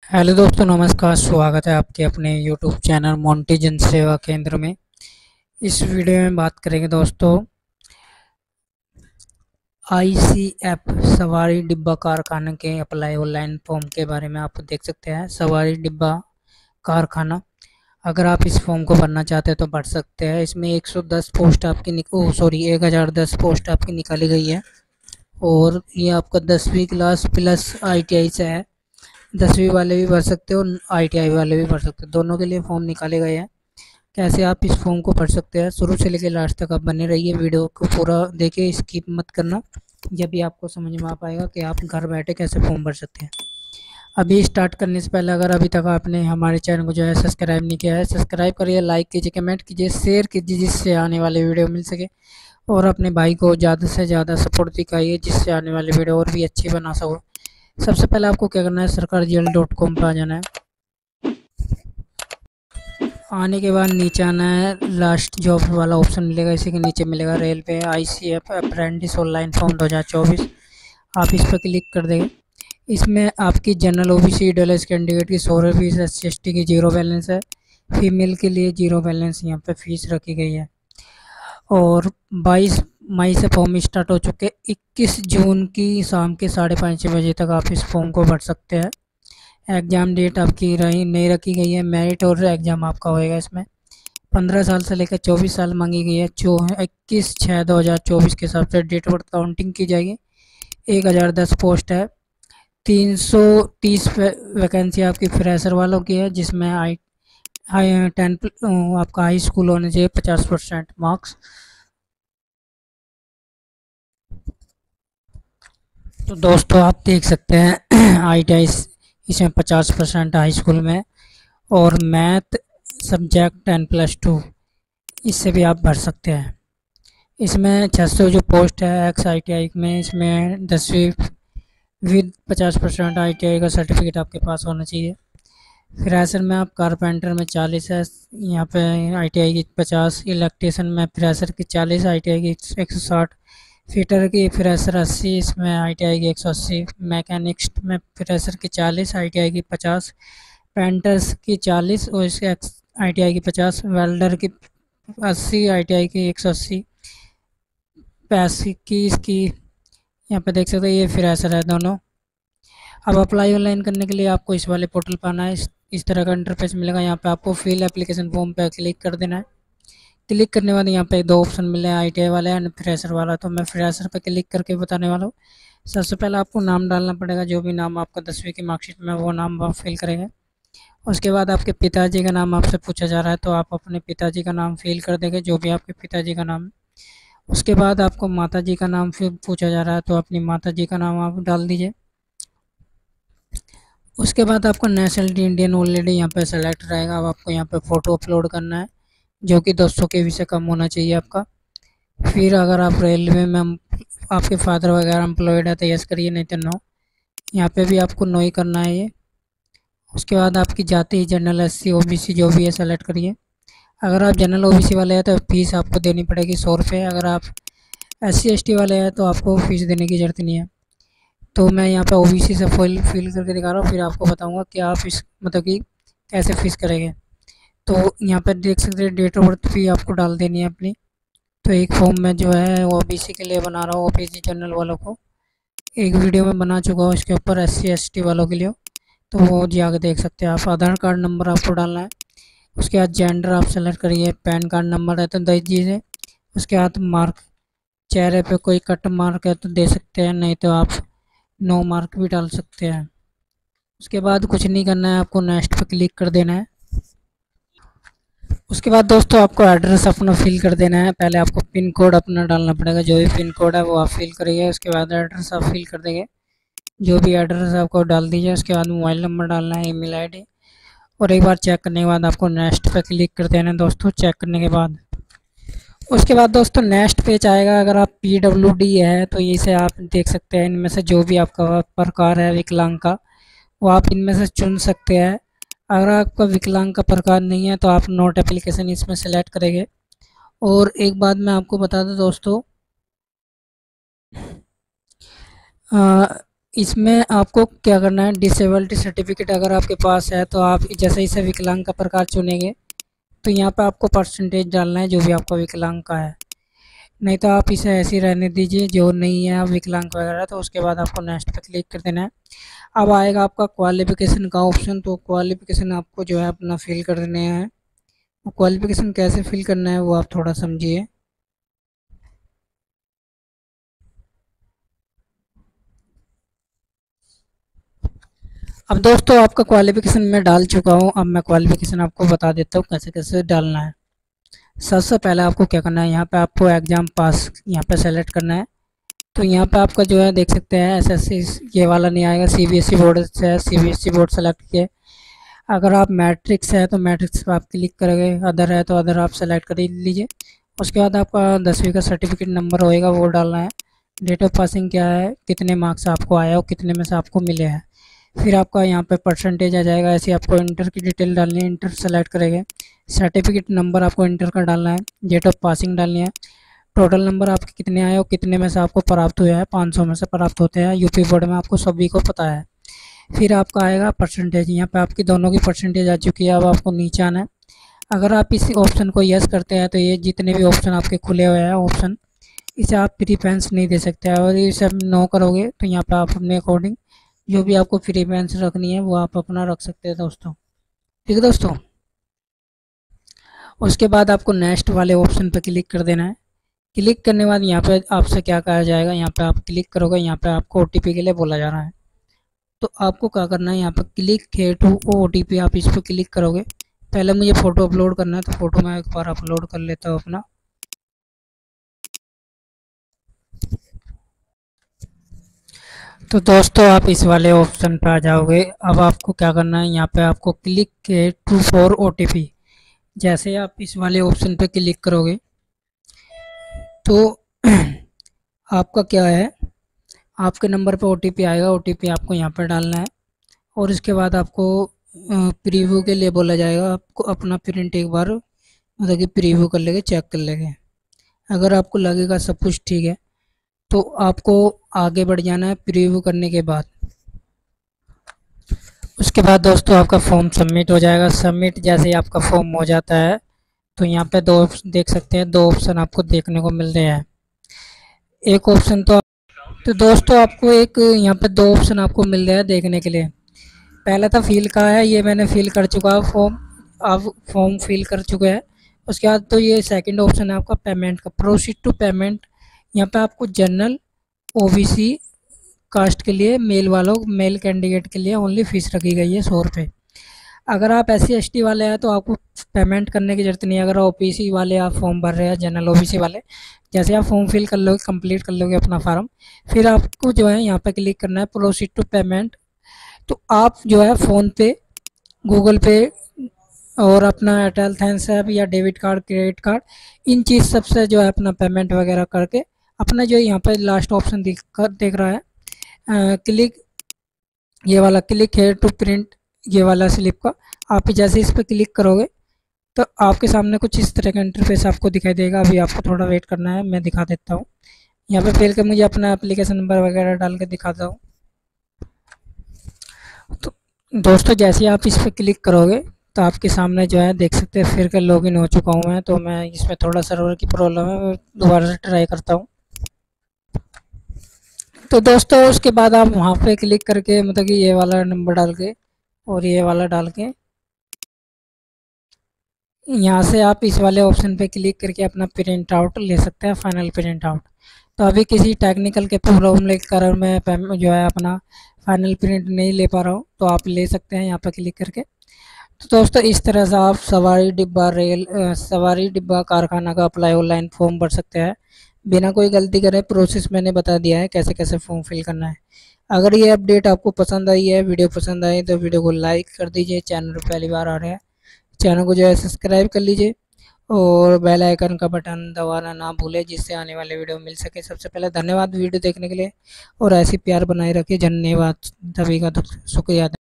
Hello दोस्तों, नमस्कार। स्वागत है आपके अपने यूट्यूब चैनल मोंटी जन सेवा केंद्र में। इस वीडियो में बात करेंगे दोस्तों आईसीएफ सवारी डिब्बा कारखाना के अप्लाई ऑनलाइन फॉर्म के बारे में। आप देख सकते हैं सवारी डिब्बा कारखाना। अगर आप इस फॉर्म को भरना चाहते हैं तो भर सकते हैं। इसमें 110 पोस्ट आपकी 1010 पोस्ट आपकी निकाली गई है और ये आपका 10वीं क्लास प्लस आईटीआई से है। 10वीं वाले भी भर सकते हो और आईटीआई वाले भी भर सकते हो, दोनों के लिए फॉर्म निकाले गए हैं। कैसे आप इस फॉर्म को भर सकते हैं, शुरू से लेकर लास्ट तक आप बने रहिए, वीडियो को पूरा देखिए, स्किप मत करना। जब भी आपको समझ में आ पाएगा कि आप घर बैठे कैसे फॉर्म भर सकते हैं। अभी स्टार्ट करने से पहले अगर अभी तक आपने हमारे चैनल को जो है सब्सक्राइब नहीं किया है, सब्सक्राइब करिए, लाइक कीजिए, कमेंट कीजिए, शेयर कीजिए जिससे आने वाले वीडियो मिल सके। और अपने भाई को ज़्यादा से ज़्यादा सपोर्ट दिखाइए जिससे आने वाली वीडियो और भी अच्छी बना सको। सबसे पहले आपको क्या करना है, सरकारजीएल.com पर आ जाना है। आने के बाद नीचे आना है, लास्ट जॉब वाला ऑप्शन मिलेगा, इसी के नीचे मिलेगा railway ICF apprentice online form 2024। आप इस पर क्लिक कर देंगे। इसमें आपकी जनरल ओबीसी डीलक्स कैंडिडेट की 100 फीस, SC/ST की 0 बैलेंस है, फीमेल के लिए 0 बैलेंस यहाँ पे फीस रखी गई है। और 22 मई से फॉर्म स्टार्ट हो चुके। 21 जून की शाम के 5:30 बजे तक आप इस फॉर्म को भर सकते हैं। एग्ज़ाम डेट आपकी रही नहीं रखी गई है, मेरिट और एग्ज़ाम आपका होएगा। इसमें 15 साल से लेकर 24 साल मांगी गई है। 21/6/2024 के हिसाब से डेट ऑफ बर्थ काउंटिंग की जाएगी। 1010 पोस्ट है। 330 वैकेंसी आपकी फ्रेशर वालों की है, जिसमें हाई 10 आपका हाई स्कूल होना चाहिए, 50% मार्क्स। तो दोस्तों आप देख सकते हैं आईटीआई इसमें 50% हाई स्कूल में, और मैथ सब्जेक्ट 10+2 इससे भी आप भर सकते हैं। इसमें 600 जो पोस्ट है एक्स आईटीआई में, इसमें 10वीं विद 50% आईटीआई का सर्टिफिकेट आपके पास होना चाहिए। फ्रेशर में आप कारपेंटर में 40 है, यहाँ पे आईटीआई की 50, इलेक्ट्रीशियन में फ्रेशर की 40, आईटीआई की 160, फिटर की फ्रेशर 80, इसमें आईटीआई की 180, मैकेनिक्स में फ्रेशर की 40, आईटीआई की 50, पेंटर्स की 40 और इसके आईटीआई की 50, वेल्डर की 80, आईटीआई की 180, पैसे की इसकी यहाँ पे देख सकते हैं, ये फ्रेशर है दोनों। अब अप्लाई ऑनलाइन करने के लिए आपको इस वाले पोर्टल पर आना है। इस तरह का इंटरफेस मिलेगा। यहाँ पे आपको फिल एप्लीकेशन फॉर्म पे क्लिक कर देना है। क्लिक करने के बाद यहाँ पे 2 ऑप्शन मिले हैं, आईटीआई वाला एंड फ्रेशर वाला। तो मैं फ्रेशर पे क्लिक करके बताने वाला हूँ। सबसे पहले आपको नाम डालना पड़ेगा, जो भी नाम आपका 10वीं की मार्कशीट में वो नाम आप फिल करेंगे। उसके बाद आपके पिताजी का नाम आपसे पूछा जा रहा है, तो आप अपने पिताजी का नाम फिल कर देंगे, जो भी आपके पिताजी का नाम है। उसके बाद आपको माताजी का नाम फिर पूछा जा रहा है, तो अपनी माताजी का नाम आप डाल दीजिए। उसके बाद आपको नेशनलिटी इंडियन ऑलरेडी यहाँ पे सेलेक्ट रहेगा। अब आपको यहाँ पे फ़ोटो अपलोड करना है, जो कि 200 KB से कम होना चाहिए आपका। फिर अगर आप रेलवे में आपके फादर वगैरह एम्प्लॉयड है तो यस करिए, नहीं तो नो। यहाँ पे भी आपको नो ही करना है ये। उसके बाद आपकी जाति जनरल, SC, OBC जो भी है सेलेक्ट करिए। अगर आप जनरल OBC वाले हैं तो फीस आपको देनी पड़ेगी 100 रुपये। अगर आप SC/ST वाले हैं तो आपको फीस देने की ज़रूरत नहीं है। तो मैं यहाँ पे OBC से फिल करके दिखा रहा हूँ, फिर आपको बताऊँगा कि आप इस मतलब कि कैसे फीस करेंगे। तो यहाँ पर देख सकते हैं डेट ऑफ बर्थ भी आपको डाल देनी है अपनी। तो एक फॉर्म में जो है OBC के लिए बना रहा हूँ, OBC जनरल वालों को। एक वीडियो में बना चुका हूँ इसके ऊपर SC/ST वालों के लिए, तो वो जाकर देख सकते हैं आप। आधार कार्ड नंबर आपको डालना है। उसके बाद जेंडर आप सेलेक्ट करिए, पैन कार्ड नंबर है तो दे दीजिए। उसके बाद मार्क, चेहरे पे कोई कट मार्क है तो दे सकते हैं, नहीं तो आप नो मार्क भी डाल सकते हैं। उसके बाद कुछ नहीं करना है, आपको नेक्स्ट पे क्लिक कर देना है। उसके बाद दोस्तों आपको एड्रेस अपना फिल कर देना है। पहले आपको पिन कोड अपना डालना पड़ेगा, जो भी पिन कोड है वो आप फिल करिए। उसके बाद एड्रेस आप फिल कर देंगे, जो भी एड्रेस आपको डाल दीजिए। उसके बाद मोबाइल नंबर डालना है, ईमेल आईडी, और एक बार चेक करने के बाद आपको नेक्स्ट पे क्लिक कर देना है दोस्तों। चेक करने के बाद उसके बाद दोस्तों नेक्स्ट पेज आएगा। अगर आप PWD है तो इसे आप देख सकते हैं, इनमें से जो भी आपका प्रकार है विकलांग का, वो आप इनमें से चुन सकते हैं। अगर आपका विकलांग का प्रकार नहीं है तो आप नोट एप्लीकेशन इसमें सेलेक्ट करेंगे। और एक बात मैं आपको बता दूं दोस्तों, इसमें आपको क्या करना है, डिसेबिलिटी सर्टिफिकेट अगर आपके पास है तो आप जैसे इसे विकलांग का प्रकार चुनेंगे तो यहाँ पे आपको परसेंटेज डालना है जो भी आपका विकलांग का है, नहीं तो आप इसे ऐसे ही रहने दीजिए जो नहीं है आप विकलांग वगैरह। तो उसके बाद आपको नेक्स्ट पे क्लिक कर देना है। अब आएगा आपका क्वालिफिकेशन का ऑप्शन, तो क्वालिफिकेशन आपको जो है अपना फिल कर देने हैं। वो क्वालिफिकेशन कैसे फिल करना है वो आप थोड़ा समझिए। अब दोस्तों आपका क्वालिफिकेशन मैं डाल चुका हूँ, अब मैं क्वालिफिकेशन आपको बता देता हूँ कैसे कैसे डालना है। सबसे पहले आपको क्या करना है, यहाँ पे आपको एग्ज़ाम पास यहाँ पे सेलेक्ट करना है। तो यहाँ पे आपका जो है देख सकते हैं एसएससी ये वाला नहीं आएगा, सीबीएसई बोर्ड से सीबीएसई बोर्ड सेलेक्ट किए। अगर आप मैट्रिक्स है तो मैट्रिक्स पर आप क्लिक करेंगे, अदर है तो अदर आप सेलेक्ट कर लीजिए। उसके बाद आपका 10वीं का सर्टिफिकेट नंबर होएगा वो डालना है। डेट ऑफ पासिंग क्या है, कितने मार्क्स आपको आया और कितने में से आपको मिले हैं। फिर आपका यहाँ पे परसेंटेज आ जाएगा, ऐसे आपको इंटर की डिटेल डालनी है, इंटर सेलेक्ट करेंगे। सर्टिफिकेट नंबर आपको इंटर का डालना है, डेट ऑफ पासिंग डालनी है, टोटल नंबर आपके कितने आए और कितने में से आपको प्राप्त हुआ है। 500 में से प्राप्त होते हैं, यूपी बोर्ड में आपको सभी को पता है। फिर आपका आएगा परसेंटेज, यहाँ पे आपकी दोनों की परसेंटेज आ चुकी है। अब आपको नीचे आना है। अगर आप इस ऑप्शन को यस करते हैं तो ये जितने भी ऑप्शन आपके खुले हुए हैं ऑप्शन, इसे आप प्रीफरेंस नहीं दे सकते हैं। और इसे आप नो करोगे तो यहाँ पे आप अपने अकॉर्डिंग जो भी आपको प्रीफरेंस रखनी है वो आप अपना रख सकते हैं दोस्तों। ठीक है दोस्तों। उसके बाद आपको नेक्स्ट वाले ऑप्शन पर क्लिक कर देना है। क्लिक करने के बाद यहाँ पे आपसे क्या कहा जाएगा, यहाँ पे आप क्लिक करोगे, यहाँ पे आपको ओटीपी के लिए बोला जा रहा है। तो आपको क्या करना है, यहाँ पर क्लिक है टू ओटीपी, आप इस पर क्लिक करोगे। पहले मुझे फ़ोटो अपलोड करना है तो फ़ोटो मैं एक बार अपलोड कर लेता हूँ अपना। तो दोस्तों आप इस वाले ऑप्शन पे आ जाओगे। अब आपको क्या करना है, यहाँ पे आपको क्लिक है टू फॉर ओटीपी। जैसे आप इस वाले ऑप्शन पे क्लिक करोगे तो आपका क्या है, आपके नंबर पे ओटीपी आएगा, ओटीपी आपको यहाँ पर डालना है। और इसके बाद आपको प्रीव्यू के लिए बोला जाएगा, आपको अपना प्रिंट एक बार मतलब कि प्रीव्यू कर लेंगे, चेक कर लेंगे। अगर आपको लगेगा सब कुछ ठीक है तो आपको आगे बढ़ जाना है प्रीव्यू करने के बाद। उसके बाद दोस्तों आपका फॉर्म सबमिट हो जाएगा। सबमिट जैसे ही आपका फॉर्म हो जाता है तो यहाँ पे दो देख सकते हैं, दो ऑप्शन आपको देखने को मिल रहे हैं। एक ऑप्शन तो दोस्तों आपको एक यहाँ पे दो ऑप्शन आपको मिल रहे हैं देखने के लिए। पहला था फिल का है, ये मैंने फिल कर चुका है फॉर्म, आप फॉर्म फिल कर चुके हैं। उसके बाद तो ये सेकंड ऑप्शन है आपका पेमेंट का, प्रोसीड टू पेमेंट। यहाँ पे आपको जनरल ओबीसी कास्ट के लिए मेल कैंडिडेट के लिए ओनली फीस रखी गई है 100 रुपये। अगर आप SC ST वाले हैं तो आपको पेमेंट करने की ज़रूरत नहीं है। अगर OBC वाले आप फॉर्म भर रहे हैं, जनरल OBC वाले, जैसे आप फॉर्म फिल कर लोगे, कंप्लीट कर लोगे अपना फार्म, फिर आपको जो है यहाँ पे क्लिक करना है प्रोसीड टू पेमेंट। तो आप जो है फ़ोन पे, गूगल पे और अपना एयरटेल थैंक्स ऐप या डेबिट कार्ड, क्रेडिट कार्ड, इन चीज़ सबसे जो है अपना पेमेंट वगैरह करके अपना जो यहाँ पे लास्ट ऑप्शन देख रहा है क्लिक, ये वाला क्लिक है टू प्रिंट, ये वाला स्लिप का, आप जैसे इस पर क्लिक करोगे तो आपके सामने कुछ इस तरह का इंटरफेस आपको दिखाई देगा। अभी आपको थोड़ा वेट करना है, मैं दिखा देता हूँ। यहाँ पे फिर के मुझे अपना एप्लीकेशन नंबर वगैरह डाल के दिखाता हूँ। तो दोस्तों जैसे आप इस पर क्लिक करोगे तो आपके सामने जो है देख सकते हैं फिर के लॉगिन हो चुका हूँ मैं। तो मैं इसमें थोड़ा सर्वर की प्रॉब्लम है, मैं दोबारा से ट्राई करता हूँ। तो दोस्तों उसके बाद आप वहाँ पे क्लिक करके मतलब कि ये वाला नंबर डाल के और ये वाला डाल के यहाँ से आप इस वाले ऑप्शन पे क्लिक करके अपना प्रिंट आउट ले सकते हैं, फाइनल प्रिंट आउट। तो अभी किसी टेक्निकल के प्रॉब्लम के कारण मैं जो है अपना फाइनल प्रिंट नहीं ले पा रहा हूँ, तो आप ले सकते हैं यहाँ पे क्लिक करके। तो दोस्तों इस तरह से आप सवारी डिब्बा कारखाना का अप्लाई ऑनलाइन फॉर्म भर सकते हैं बिना कोई गलती करे। प्रोसेस मैंने बता दिया है कैसे कैसे फॉर्म फिल करना है। अगर ये अपडेट आपको पसंद आई है, वीडियो पसंद आई तो वीडियो को लाइक कर दीजिए। चैनल पर पहली बार आ रहे हैं, चैनल को जो है सब्सक्राइब कर लीजिए और बेल आइकन का बटन दबाना ना भूलें जिससे आने वाले वीडियो मिल सके। सबसे पहले धन्यवाद वीडियो देखने के लिए और ऐसी प्यार बनाए रखिए। धन्यवाद सभी का, शुक्रिया।